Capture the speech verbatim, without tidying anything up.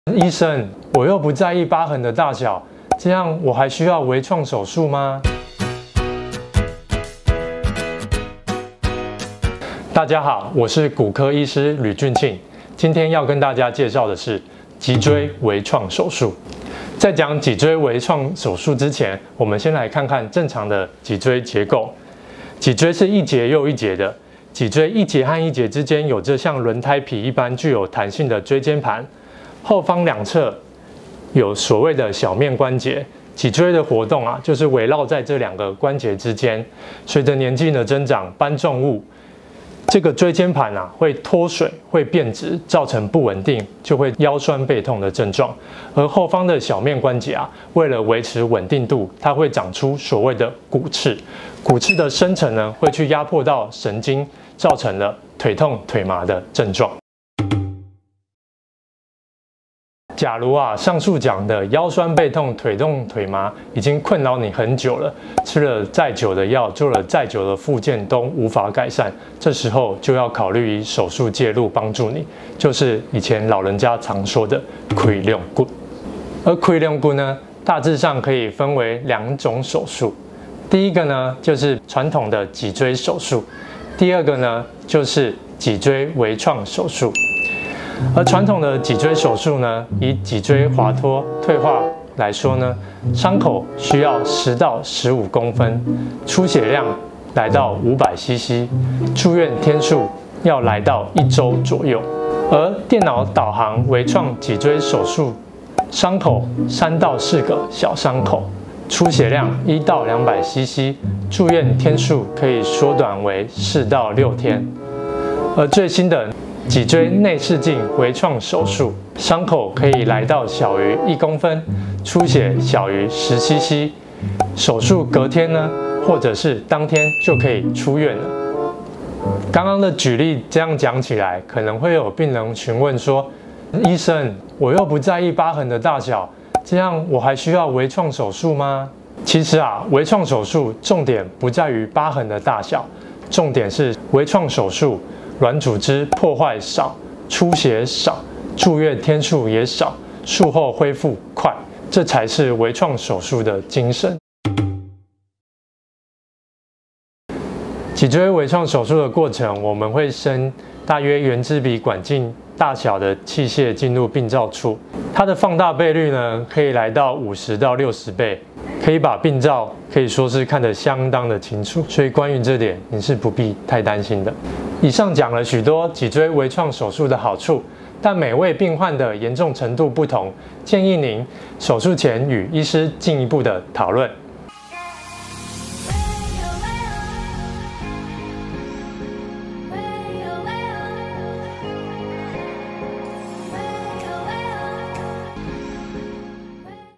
医生，我又不在意疤痕的大小，这样我还需要微创手术吗？大家好，我是骨科医师吕俊庆，今天要跟大家介绍的是脊椎微创手术。在讲脊椎微创手术之前，我们先来看看正常的脊椎结构。脊椎是一节又一节的，脊椎一节和一节之间有着像轮胎皮一般具有弹性的椎间盘。 后方两侧有所谓的小面关节，脊椎的活动啊，就是围绕在这两个关节之间。随着年纪的增长，搬重物，这个椎间盘啊会脱水、会变直，造成不稳定，就会腰酸背痛的症状。而后方的小面关节啊，为了维持稳定度，它会长出所谓的骨刺。骨刺的生成呢，会去压迫到神经，造成了腿痛、腿麻的症状。 假如啊，上述讲的腰酸背痛、腿痛腿麻已经困扰你很久了，吃了再久的药，做了再久的复健都无法改善，这时候就要考虑以手术介入帮助你，就是以前老人家常说的溃肽骨。而溃肽骨呢，大致上可以分为两种手术，第一个呢就是传统的脊椎手术，第二个呢就是脊椎微创手术。 而传统的脊椎手术呢，以脊椎滑脱退化来说呢，伤口需要十到十五公分，出血量来到五百 C C， 住院天数要来到一周左右。而电脑导航微创脊椎手术，伤口三到四个小伤口，出血量一到两百 C C， 住院天数可以缩短为四到六天。而最新的 脊椎内视镜微创手术，伤口可以来到小于一公分，出血小于十 C C， 手术隔天呢，或者是当天就可以出院了。刚刚的举例这样讲起来，可能会有病人询问说：“医生，我又不在意疤痕的大小，这样我还需要微创手术吗？”其实啊，微创手术重点不在于疤痕的大小，重点是微创手术 软组织破坏少，出血少，住院天数也少，术后恢复快，这才是微创手术的精神。脊椎微创手术的过程，我们会伸大约圆珠笔管径大小的器械进入病灶处，它的放大倍率呢，可以来到五十到六十倍，可以把病灶可以说是看得相当的清楚，所以关于这点你是不必太担心的。 以上讲了许多脊椎微创手术的好处，但每位病患的严重程度不同，建议您手术前与医师进一步的讨论。